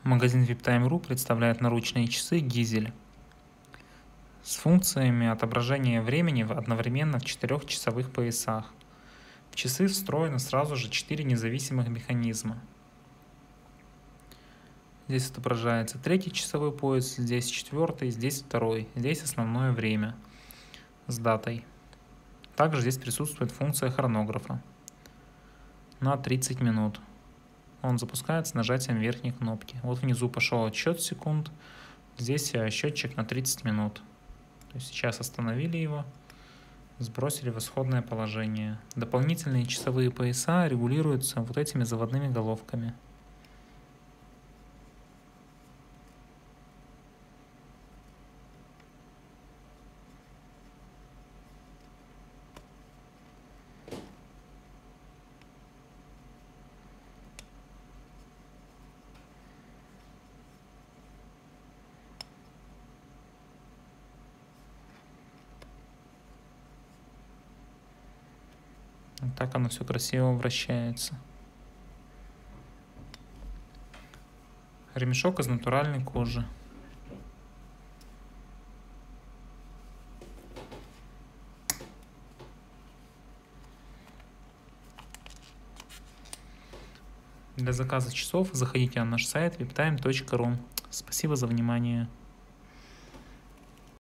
Магазин VIPTime.ru представляет наручные часы Гизель с функциями отображения времени одновременно в 4-часовых поясах. В часы встроены сразу же 4 независимых механизма. Здесь отображается 3-й часовой пояс, здесь 4-й, здесь 2-й, здесь основное время с датой. Также здесь присутствует функция хронографа на 30 минут. Он запускается нажатием верхней кнопки. Вот внизу пошел отсчет секунд, здесь счетчик на 30 минут. То есть сейчас остановили его, сбросили в исходное положение. Дополнительные часовые пояса регулируются вот этими заводными головками. Вот так оно все красиво вращается. Ремешок из натуральной кожи. Для заказа часов заходите на наш сайт viptime.ru. Спасибо за внимание.